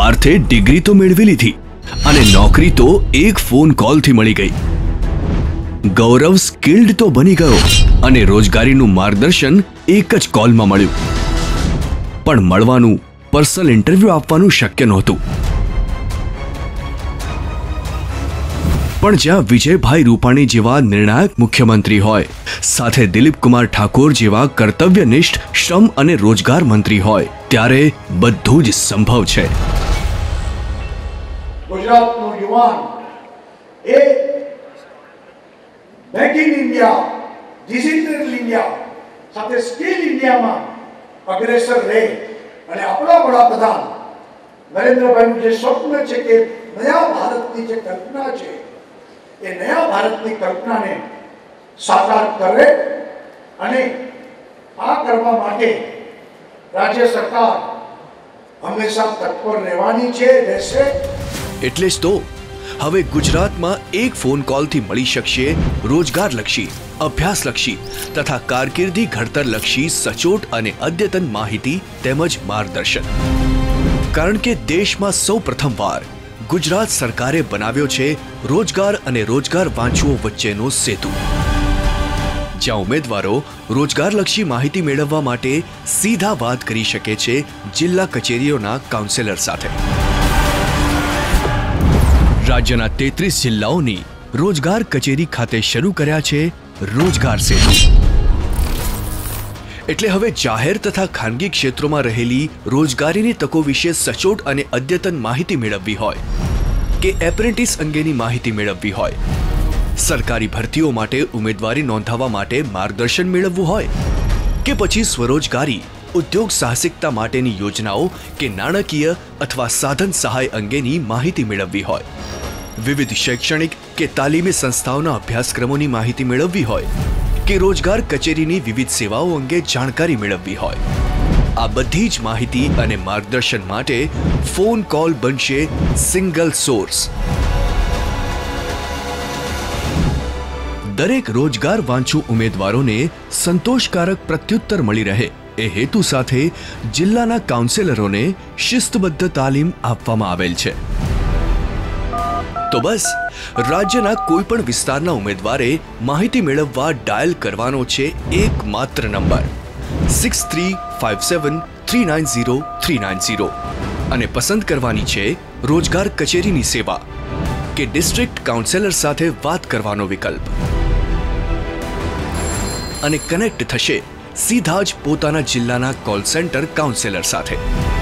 પાર્થે degree તો મેળવી લીધી અને નોકરી તો એક ફોન કોલથી મળી ગઈ. ગૌરવ સ્કિલ્ડ તો બની ગયો અને રોજગારીનું માર્ગદર્શન એક જ કોલમાં મળ્યું. પણ મળવાનું, પર્સનલ ઇન્ટરવ્યુ આપવાનું શક્ય નહોતું. પણ જ્યાં વિજયભાઈ રૂપાણી જેવા નિર્ણાયક મુખ્યમંત્રી હોય, સાથે દિલીપ કુમાર ઠાકોર જેવા કર્તવ્યનિષ્ઠ શ્રમ અને રોજગાર મંત્રી હોય, ત્યારે બધું જ સંભવ છે. ગુજરાતનો યુવાન એ make in India, digital India સાથે સ્કિલ ઇન્ડિયામાં અગ્રેસર રહે અને આપણા વડાપ્રધાન નરેન્દ્રભાઈનું જે સ્વપ્ન છે કે નયા ભારતની જે કલ્પના છે, એ નયા ભારતની કલ્પનાને સાકાર કરે અને આ કરવા માટે રાજ્ય સરકાર હંમેશા તત્પર રહેવાની છે, રહેશે. એટલે જ તો હવે ગુજરાતમાં એક ફોન કોલથી મળી શકશે રોજગારલક્ષી, અભ્યાસલક્ષી તથા કારકિર્દી ઘડતરલક્ષી સચોટ અને અદ્યતન માહિતી તેમજ માર્ગદર્શન. કારણ કે દેશમાં સૌ પ્રથમવાર ગુજરાત સરકારે બનાવ્યો છે રોજગાર અને રોજગાર વાંચુઓ વચ્ચેનો સેતુ, જ્યાં ઉમેદવારો રોજગારલક્ષી માહિતી મેળવવા માટે સીધા વાત કરી શકે છે જિલ્લા કચેરીઓના કાઉન્સેલર સાથે. રાજ્યના 33 જિલ્લાઓની રોજગાર કચેરી ખાતે શરૂ કર્યા છે રોજગાર સેતુ. એટલે હવે જાહેર તથા ખાનગી ક્ષેત્રોમાં રહેલી રોજગારીની તકો વિશે સચોટ અને અદ્યતન માહિતી મેળવવી હોય, કે એપ્રેન્ટિસ અંગેની માહિતી મેળવવી હોય, સરકારી ભરતીઓ માટે ઉમેદવારી નોંધાવવા માટે માર્ગદર્શન મેળવવું હોય, કે પછી સ્વરોજગારી, ઉદ્યોગ સાહસિકતા માટેની યોજનાઓ કે નાણાકીય અથવા સાધન સહાય અંગેની માહિતી મેળવવી હોય, વિવિધ શૈક્ષણિક કે તાલીમી સંસ્થાઓના અભ્યાસક્રમોની માહિતી મેળવવી હોય, કે રોજગાર કચેરીની વિવિધ સેવાઓ અંગે જાણકારી મેળવવી હોય, આ બધી જ માહિતી અને માર્ગદર્શન માટે ફોન કોલ બનશે સિંગલ સોર્સ. દરેક રોજગાર વાંચુ ઉમેદવારોને સંતોષકારક પ્રત્યુત્તર મળી રહે એ હેતુ સાથે જિલ્લાના કાઉન્સેલરોને શિસ્તબદ્ધ તાલીમ આપવામાં આવેલ છે. તો બસ રાજ્યના કોઈ પણ વિસ્તારના ઉમેદવારે માહિતી મેળવવા ડાયલ કરવાનો છે એકમાત્ર નંબર 6357390390 અને પસંદ કરવાની છે રોજગાર કચેરીની સેવા કે ડિસ્ટ્રિક્ટ કાઉન્સેલર સાથે વાત કરવાનો વિકલ્પ, અને કનેક્ટ થશે સીધા જ પોતાના જિલ્લાના કોલ સેન્ટર કાઉન્સેલર સાથે.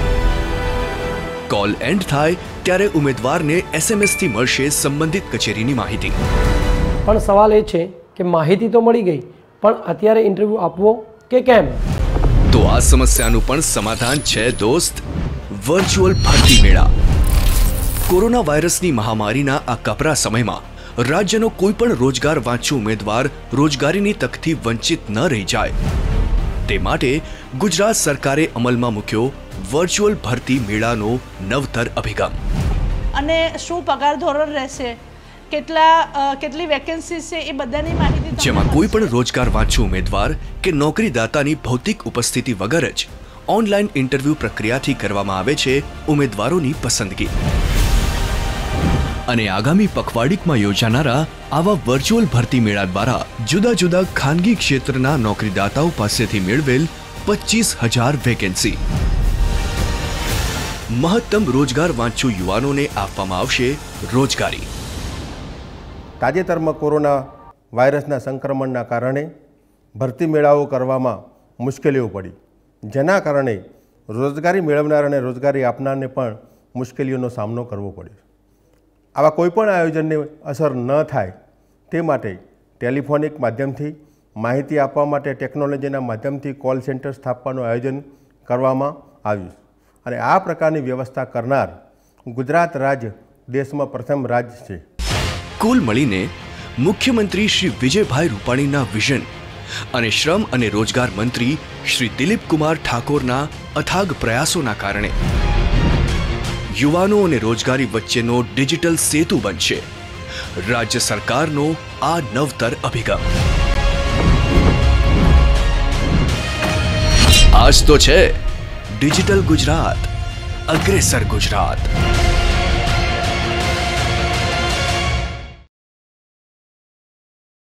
કોલ એન્ડ થાય ત્યારે ઉમેદવારને SMS થી મળશે સંબંધિત કચેરીની માહિતી. પણ સવાલ એ છે કે માહિતી તો મળી ગઈ, પણ અત્યારે ઇન્ટરવ્યુ આપવો કે કેમ? તો આ સમસ્યાનું પણ સમાધાન છે દોસ્ત, વર્ચ્યુઅલ ભરતી મેળા. કોરોના વાયરસની મહામારીના આ કપરા સમયમાં રાજ્યનો કોઈ પણ રોજગાર વાંચુ ઉમેદવાર રોજગારીની તકથી વંચિત ન રહી જાય, તે માટે ગુજરાત સરકારે અમલમાં મૂક્યો વર્ચ્યુઅલ ભરતી મેળાનો નવતર અભિગમ. અને શું પગાર ધોરણ રહેશે, કેટલી વેકેન્સી છે, એ બધાની માહિતી જેમાં કોઈ પણ રોજગાર વાંચુ ઉમેદવાર કે નોકરીદાતાની ભૌતિક ઉપસ્થિતિ વગર જ ઓનલાઈન ઇન્ટરવ્યુ પ્રક્રિયાથી કરવામાં આવે છે ઉમેદવારોની પસંદગી. અને આગામી પખવાડિકમાં યોજાનારા આવા વર્ચ્યુઅલ ભરતી મેળા દ્વારા જુદા જુદા ખાનગી ક્ષેત્રના નોકરીદાતાઓ પાસેથી મેળવેલ 25,000 વેકેન્સી મહત્તમ રોજગાર વાંચુ યુવાનોને આપવામાં આવશે રોજગારી. તાજેતરમાં કોરોના વાયરસના સંક્રમણના કારણે ભરતી મેળાઓ કરવામાં મુશ્કેલીઓ પડી, જેના કારણે રોજગારી મેળવનાર અને રોજગારી આપનારને પણ મુશ્કેલીઓનો સામનો કરવો પડ્યો. આવા કોઈપણ આયોજનને અસર ન થાય તે માટે ટેલિફોનિક માધ્યમથી માહિતી આપવા માટે ટેકનોલોજીના માધ્યમથી કોલ સેન્ટર સ્થાપવાનું આયોજન કરવામાં આવ્યું. અને આ પ્રકારની વ્યવસ્થા કરનાર ગુજરાત રાજ્ય દેશમાં પ્રથમ રાજ્ય છે. કુલ મળીને મુખ્યમંત્રી શ્રી વિજયભાઈ રૂપાણીના વિઝન અને શ્રમ અને રોજગાર મંત્રી શ્રી દિલીપ કુમાર ઠાકોરના અથાગ પ્રયાસોના કારણે યુવાનો અને રોજગારી વચ્ચેનો ડિજિટલ સેતુ બનશે રાજ્ય સરકારનો આ નવતર અભિગમ. આજ તો છે ડિજિટલ ગુજરાત, અગ્રેસર ગુજરાત.